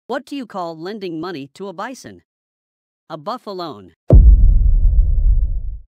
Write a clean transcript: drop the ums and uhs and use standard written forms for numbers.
What do you call lending money to a bison? A buffalone.